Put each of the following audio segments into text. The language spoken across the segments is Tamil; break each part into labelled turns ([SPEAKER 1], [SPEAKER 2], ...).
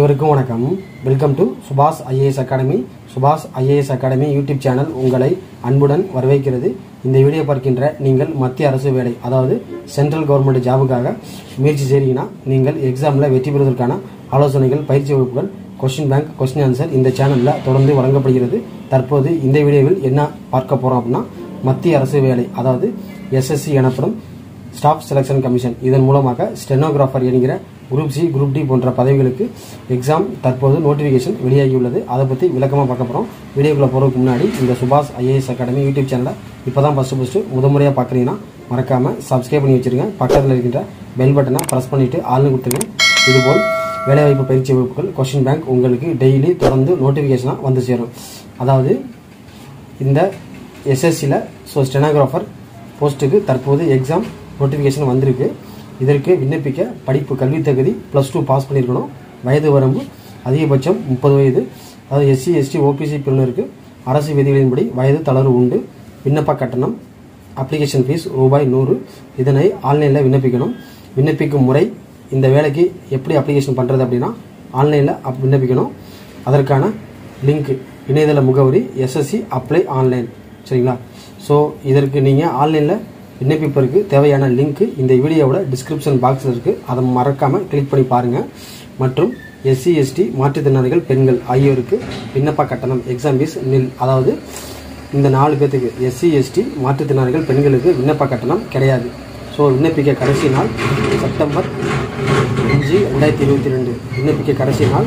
[SPEAKER 1] அனைவருக்கும் வணக்கம். வெல்கம் டு சுபாஷ் IAS அகாடமி. சுபாஷ் IAS அகாடமி யூடியூப் சேனல் உங்களை அன்புடன் வரவேற்கிறது. இந்த வீடியோ பார்க்கின்ற நீங்கள் மத்திய அரசு வேலை, அதாவது சென்ட்ரல் கவர்மெண்ட் ஜாபுக்காக முயற்சி செய்றீங்கன்னா நீங்கள் எக்ஸாமில் வெற்றி பெறுவதற்கான ஆலோசனைகள், பயிற்சி வகுப்புகள், கொஸ்டின் பேங்க், கொஸ்டின் ஆன்சர் இந்த சேனலில் தொடர்ந்து வழங்கப்படுகிறது. தற்போது இந்த வீடியோவில் என்ன பார்க்க போகிறோம் அப்படின்னா, மத்திய அரசு வேலை, அதாவது SSC எனப்படும் ஸ்டாஃப் செலக்ஷன் கமிஷன், இதன் மூலமாக ஸ்டெனோகிராஃபர் என்கிற குரூப் சி, குரூப் டி போன்ற பதவிகளுக்கு எக்ஸாம் தற்போது நோட்டிஃபிகேஷன் வெளியாகியுள்ளது. அதை பற்றி விளக்கமாக பார்க்க போகிறோம். வீடியோக்குள்ளே போகிறதுக்கு முன்னாடி இந்த சுபாஷ் IAS அகாடமி யூடியூப் சேனலை இப்போ தான் ஃபஸ்ட்டு முதன்முறையாக பார்க்குறீங்கன்னா மறக்காமல் சப்ஸ்கிரைப் பண்ணி வச்சுருங்க. பக்கத்தில் இருக்கின்ற பெல் பட்டனை ப்ரெஸ் பண்ணிவிட்டு ஆள்னு கொடுத்துருங்க. இதுபோல் வேலைவாய்ப்பு பயிற்சி வகுப்புகள், கொஸ்டின் பேங்க் உங்களுக்கு டெய்லி தொடர்ந்து நோட்டிஃபிகேஷனாக வந்து சேரும். அதாவது இந்த SSCயில் ஸ்டெனோகிராஃபர் போஸ்ட்டுக்கு தற்போது எக்ஸாம் நோட்டிஃபிகேஷன் வந்திருக்கு. இதற்கு விண்ணப்பிக்க படிப்பு கல்வி தகுதி +2 பாஸ் பண்ணியிருக்கணும். வயது வரம்பு அதிகபட்சம் 30 வயது. அதாவது SC, ST, OPC பிரிவினருக்கு அரசு விதிகளின்படி வயது தளர்வு உண்டு. விண்ணப்ப கட்டணம், அப்ளிகேஷன் ஃபீஸ் ₹100. இதனை ஆன்லைனில் விண்ணப்பிக்கணும். விண்ணப்பிக்கும் முறை, இந்த வேலைக்கு எப்படி அப்ளிகேஷன் பண்ணுறது அப்படின்னா, ஆன்லைனில் விண்ணப்பிக்கணும். அதற்கான லிங்க், இணையதள முகவரி SSC அப்ளை ஆன்லைன். சரிங்களா? ஸோ இதற்கு நீங்கள் ஆன்லைனில் விண்ணப்பிப்பதற்கு தேவையான லிங்க் இந்த வீடியோவோட டிஸ்கிரிப்ஷன் பாக்ஸில் இருக்குது. அதை மறக்காமல் கிளிக் பண்ணி பாருங்கள். மற்றும் SC, ST, மாற்றுத்திறனாளிகள், பெண்கள் ஆகியோருக்கு விண்ணப்ப கட்டணம், எக்ஸாம் ஃபீஸ் நில். அதாவது இந்த 4 பேர்த்துக்கு SC, ST, மாற்றுத்திறனாளிகள், பெண்களுக்கு விண்ணப்ப கட்டணம் கிடையாது. ஸோ விண்ணப்பிக்க கடைசி நாள் செப்டம்பர் 5, 2022. விண்ணப்பிக்க கடைசி நாள்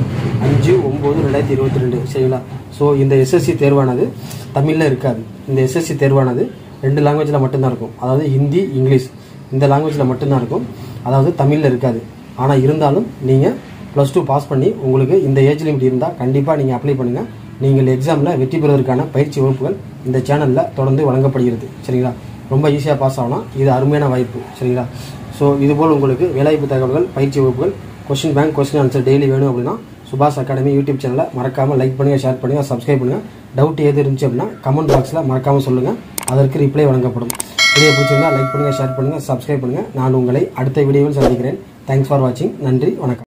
[SPEAKER 1] 5/9/2022. சரிங்களா? ஸோ இந்த SSC தேர்வானது தமிழில் இருக்காது. இந்த SSC தேர்வானது 2 லாங்குவேஜில் மட்டும்தான் இருக்கும். அதாவது ஹிந்தி, இங்கிலீஷ் இந்த லாங்குவேஜில் மட்டும்தான் இருக்கும். அதாவது தமிழில் இருக்காது. ஆனால் இருந்தாலும் நீங்கள் +2 பாஸ் பண்ணி உங்களுக்கு இந்த ஏஜ் லிமிட் இருந்தால் கண்டிப்பாக நீங்கள் அப்ளை பண்ணுங்கள். நீங்கள் எக்ஸாமில் வெற்றி பெறுவதற்கான பயிற்சி வகுப்புகள் இந்த சேனலில் தொடர்ந்து வழங்கப்படுகிறது. சரிங்களா? ரொம்ப ஈஸியாக பாஸ் ஆகலாம். இது அருமையான வாய்ப்பு. சரிங்களா? ஸோ இதுபோல் உங்களுக்கு வேலைவாய்ப்பு தகவல்கள், பயிற்சி வகுப்புகள், question bank, question answer daily வேணும் அப்படின்னா சுபாஷ் அகாடமி யூடியூப் சேனலை மறக்காமல் லைக் பண்ணுங்கள், ஷேர் பண்ணுங்கள், சப்ஸ்கிரைப் பண்ணுங்கள். டவுட் எது இருந்துச்சு அப்படின்னா கமெண்ட் பாக்ஸில் மறக்காமல் சொல்லுங்கள். அதற்கு ரிப்ளை வழங்கப்படும். வீடியோ பிடிச்சிருந்தா லைக் பண்ணுங்கள், ஷேர் பண்ணுங்கள், சப்ஸ்கிரைப் பண்ணுங்கள். நான் உங்களை அடுத்த வீடியோவில் சந்திக்கிறேன். தேங்க்ஸ் ஃபார் வாட்சிங். நன்றி, வணக்கம்.